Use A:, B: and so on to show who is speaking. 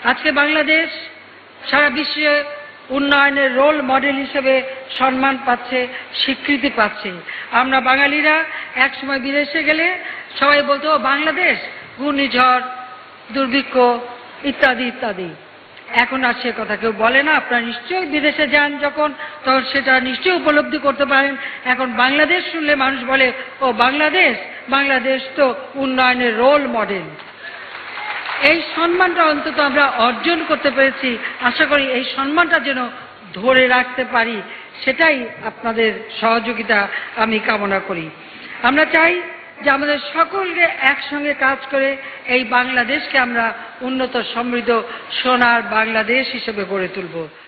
A: আজকে বাংলাদেশ সারা বিশ্বে উন্নয়নের রোল মডেল হিসেবে সম্মান পাচ্ছে, স্বীকৃতি পাচ্ছে। আমরা বাঙালিরা একসময় বিদেশে গেলে সবাই বলতো বাংলাদেশ ঘূর্ণিঝড়, দুর্ভিক্ষ ইত্যাদি ইত্যাদি। এখন আর সে কথা কেউ বলে না। আপনারা নিশ্চয়ই বিদেশে যান যখন, তখন সেটা নিশ্চয়ই উপলব্ধি করতে পারেন। এখন বাংলাদেশ শুনলে মানুষ বলে ও বাংলাদেশ তো উন্নয়নের রোল মডেল। এই সম্মানটা অন্তত আমরা অর্জন করতে পেরেছি। আশা করি এই সম্মানটা যেন ধরে রাখতে পারি, সেটাই আপনাদের সহযোগিতা আমি কামনা করি। আমরা চাই যে আমাদের সকলকে একসঙ্গে কাজ করে এই বাংলাদেশকে আমরা উন্নত সমৃদ্ধ সোনার বাংলাদেশ হিসেবে গড়ে তুলব।